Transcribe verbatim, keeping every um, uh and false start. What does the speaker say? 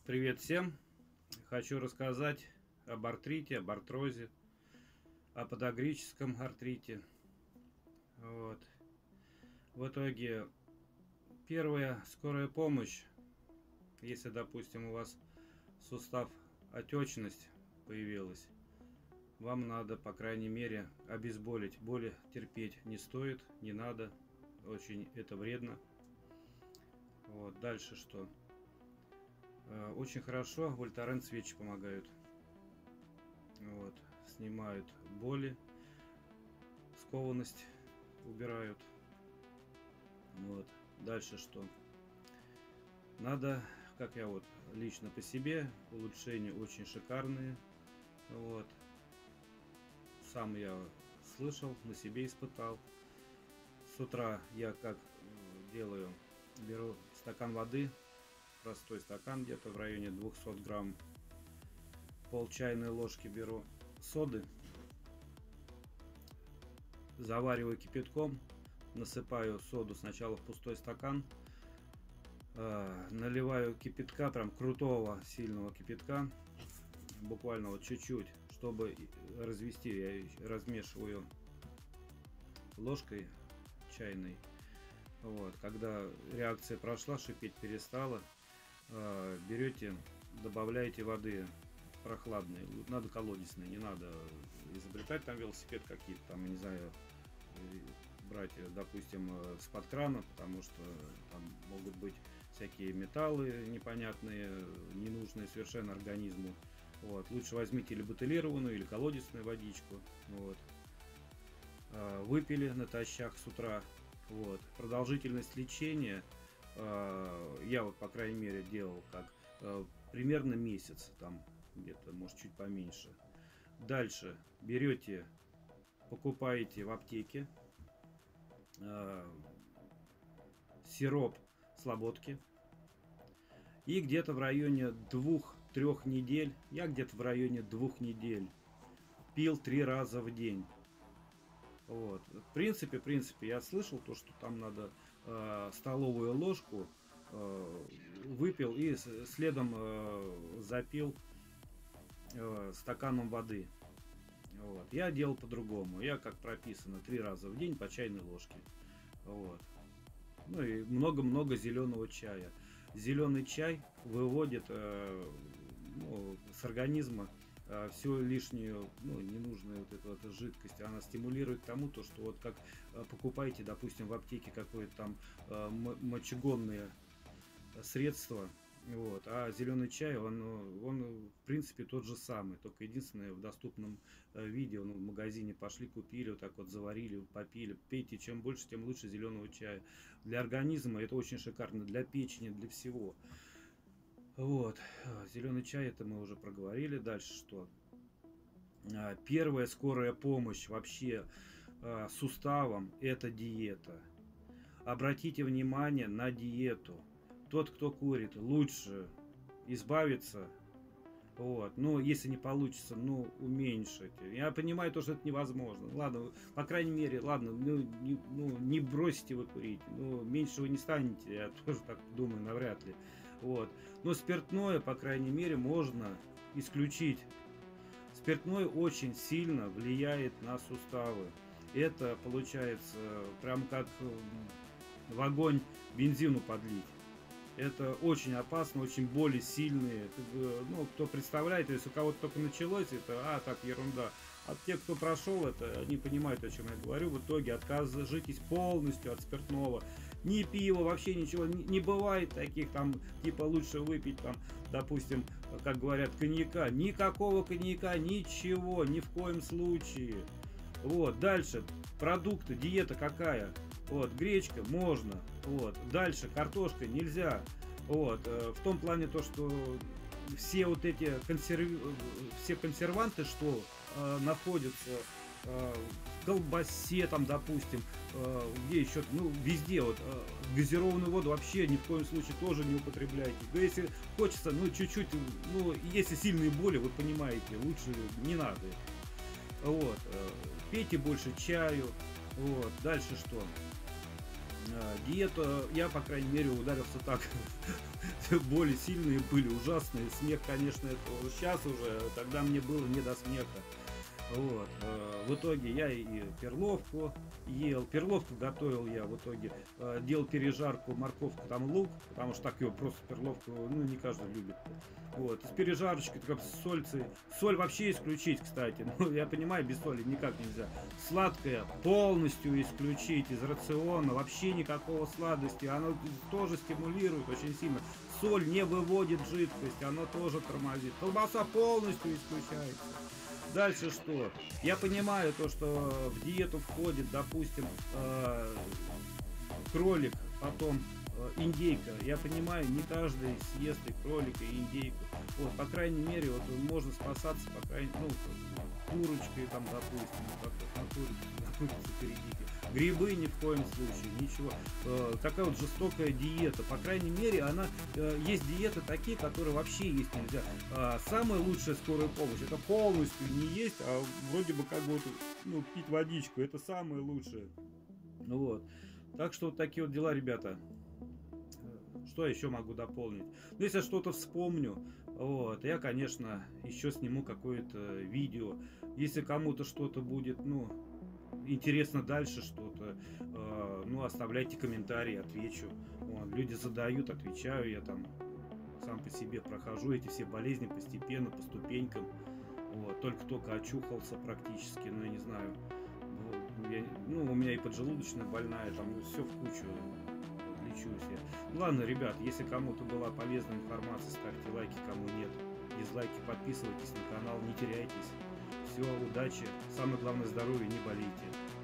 Привет всем! Хочу рассказать об артрите, об артрозе, о подагрическом артрите. Вот. В итоге, первая скорая помощь, если, допустим, у вас сустав отечность появилась, вам надо, по крайней мере, обезболить. Боли терпеть не стоит, не надо, очень это вредно. Вот. Дальше что? Очень хорошо вольтарен свечи помогают. Вот. Снимают боли, скованность убирают. Вот. Дальше что? Надо, как я вот лично по себе, улучшения очень шикарные. Вот. Сам я слышал, на себе испытал. С утра я как делаю? Беру стакан воды, простой стакан, где-то в районе двухсот грамм, пол чайной ложки беру соды, завариваю кипятком, насыпаю соду сначала в пустой стакан, э, наливаю кипятка, прям крутого сильного кипятка, буквально вот чуть-чуть, чтобы развести, я размешиваю ложкой чайной. Вот, когда реакция прошла, шипеть перестала, э, берете, добавляете воды прохладные, надо колодесные, не надо изобретать там велосипед какие-то там, не знаю, брать, допустим, с-под крана, потому что там могут быть всякие металлы непонятные, ненужные совершенно организму. Вот. Лучше возьмите или бутилированную, или колодесную водичку. Вот. Выпили натощак с утра. Вот. Продолжительность лечения, я вот, по крайней мере, делал как примерно месяц, там где-то, может, чуть поменьше. Дальше берете, покупаете в аптеке э, сироп слободки, и где-то в районе двух-трех недель, я где-то в районе двух недель пил три раза в день. Вот. В принципе, в принципе, я слышал то, что там надо э, столовую ложку э, выпил и следом э, запил э, стаканом воды. Вот. Я делал по-другому. Я, как прописано, три раза в день по чайной ложке. Вот. Ну и много-много зеленого чая. Зеленый чай выводит э, ну, с организма э, всю лишнюю, ну, ненужную вот эту, эту жидкость. Она стимулирует к тому, то, что вот как э, покупаете, допустим, в аптеке какое-то там э, мочегонное средство. Вот. А зеленый чай, он, он в принципе тот же самый, только единственное, в доступном виде. Ну, в магазине пошли, купили, вот так вот заварили, попили. Пейте, чем больше, тем лучше зеленого чая. Для организма это очень шикарно, для печени, для всего. Вот. Зеленый чай, это мы уже проговорили. Дальше что? Первая скорая помощь вообще суставам — это диета. Обратите внимание на диету. Тот, кто курит, лучше избавиться. Вот. Ну, если не получится, ну, уменьшить. Я понимаю то, что это невозможно. Ладно, по крайней мере, ладно, ну, не, ну, не бросите вы курить. Ну, меньше вы не станете, я тоже так думаю, навряд ли. Вот. Но спиртное, по крайней мере, можно исключить. Спиртное очень сильно влияет на суставы. Это получается прям как в огонь бензину подлить. Это очень опасно, очень боли сильные. Ну, кто представляет, если у кого-то только началось, это, а, так, ерунда. А те, кто прошел это, они понимают, о чем я говорю. В итоге откажитесь полностью от спиртного. Ни пива, вообще ничего. Не, не бывает таких там, типа, лучше выпить там, допустим, как говорят, коньяка. Никакого коньяка, ничего, ни в коем случае. Вот, дальше. Продукты, диета какая? Вот, гречка можно. Вот, дальше картошка нельзя. Вот, э, в том плане то, что все вот эти консерв... все консерванты, что э, находятся э, в колбасе, там, допустим, э, где еще, ну, везде, вот, э, газированную воду вообще ни в коем случае тоже не употребляйте. Но если хочется, ну, чуть-чуть, ну, если сильные боли, вы понимаете, лучше не надо. Вот, э, пейте больше чаю. Вот, дальше что? А, диета, я, по крайней мере, ударился так. Боли сильные были, ужасные. Смех, конечно, это сейчас уже, тогда мне было не до смеха. Вот. э, В итоге я и перловку ел. Перловку готовил я в итоге. э, Делал пережарку, морковку, там лук. Потому что так ее просто перловку, ну, не каждый любит. Вот. С пережарочкой, так с сольцей. Соль вообще исключить, кстати. Ну, я понимаю, без соли никак нельзя. Сладкое полностью исключить из рациона. Вообще никакого сладости. Оно тоже стимулирует очень сильно. Соль не выводит жидкость, оно тоже тормозит. Колбаса полностью исключается. Дальше что? Я понимаю то, что в диету входит, допустим, э, кролик, потом э, индейка. Я понимаю, не каждый съест и кролика, и индейку. Вот, по крайней мере, вот можно спасаться, по крайней, ну, курочкой там, допустим, ну, как-то на курицу, на курицу перейдите. Грибы ни в коем случае, ничего. Э, такая вот жестокая диета. По крайней мере, она э, есть диеты такие, которые вообще есть нельзя. А самая лучшая скорая помощь — это полностью не есть, а вроде бы как бы вот, ну, пить водичку. Это самое лучшее. Ну вот. Так что вот такие вот дела, ребята. Что я еще могу дополнить? Ну, если я что-то вспомню, вот, я, конечно, еще сниму какое-то видео. Если кому-то что-то будет, ну, интересно дальше что-то, э, ну, оставляйте комментарии, отвечу. Вот, люди задают, отвечаю, я там сам по себе прохожу эти все болезни постепенно, по ступенькам. Вот, только-только очухался практически, ну, я не знаю. Вот, я, ну, у меня и поджелудочная больная, там все в кучу. Лечусь я. Ну, ладно, ребят, если кому-то была полезная информация, ставьте лайки, кому нет. Дизлайки, подписывайтесь на канал, не теряйтесь. Все, удачи. Самое главное, здоровья, не болейте.